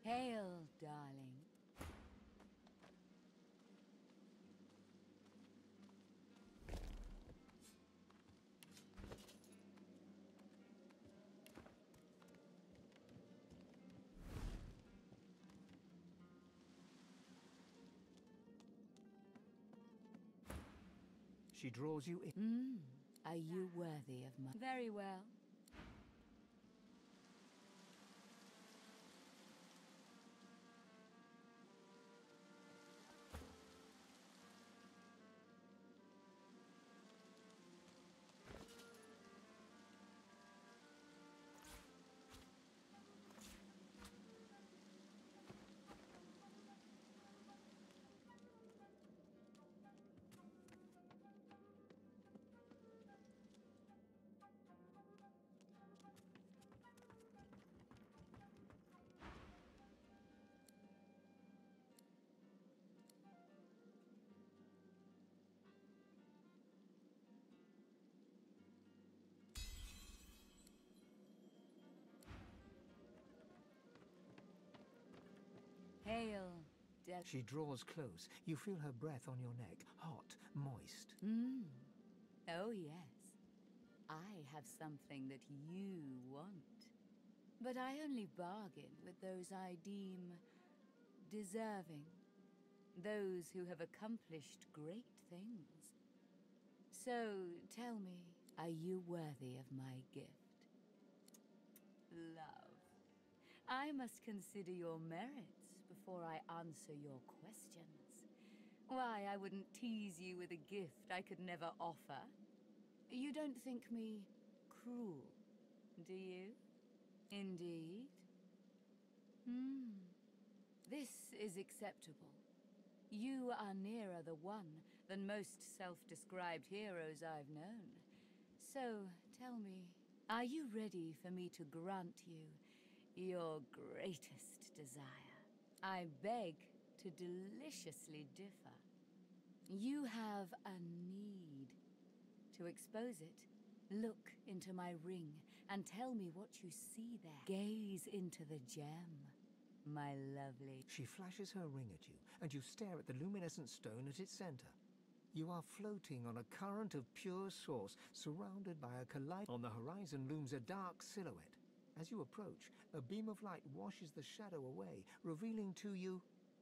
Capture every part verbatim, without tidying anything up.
Hail, darling. She draws you in. Hmm. Are you worthy of my... Very well. Hail, Del- She draws close. You feel her breath on your neck, hot, moist. Hmm. Oh, yes. I have something that you want. But I only bargain with those I deem deserving. Those who have accomplished great things. So, tell me, are you worthy of my gift? Love. I must consider your merits before I answer your questions. Why, I wouldn't tease you with a gift I could never offer. You don't think me cruel, do you? Indeed. Hmm. This is acceptable. You are nearer the one than most self-described heroes I've known. So, tell me, are you ready for me to grant you your greatest desire? I beg to deliciously differ. You have a need. To expose it, look into my ring and tell me what you see there. Gaze into the gem, my lovely. She flashes her ring at you, and you stare at the luminescent stone at its center. You are floating on a current of pure source, surrounded by a kaleidoscope. On the horizon looms a dark silhouette. As you approach, a beam of light washes the shadow away, revealing to you...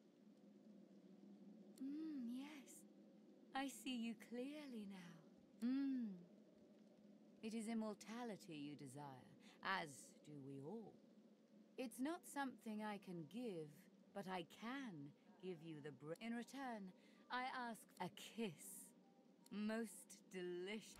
Hmm, yes. I see you clearly now. Hmm. It is immortality you desire, as do we all. It's not something I can give, but I can give you the br- In return, I ask a kiss. Most delicious.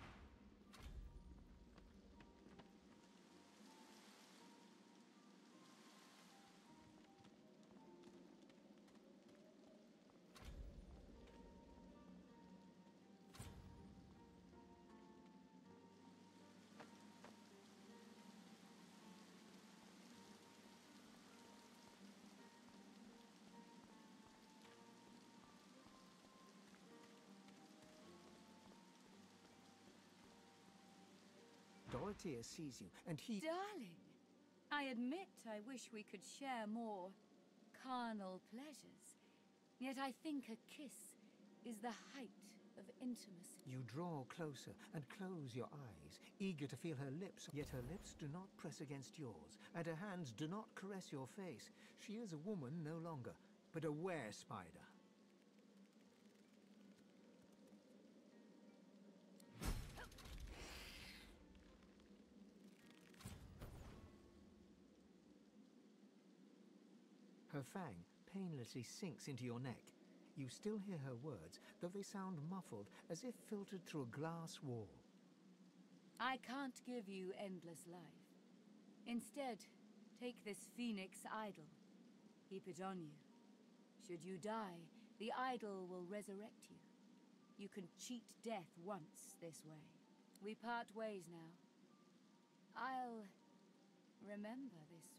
Dorothea sees you, and he... Darling, I admit I wish we could share more carnal pleasures. Yet I think a kiss is the height of intimacy. You draw closer and close your eyes, eager to feel her lips. Yet her lips do not press against yours, and her hands do not caress your face. She is a woman no longer, but a were-spider. Her fang painlessly sinks into your neck. You still hear her words, though they sound muffled, as if filtered through a glass wall. I can't give you endless life. Instead, take this phoenix idol. Keep it on you. Should you die, the idol will resurrect you. You can cheat death once this way. We part ways now. I'll remember this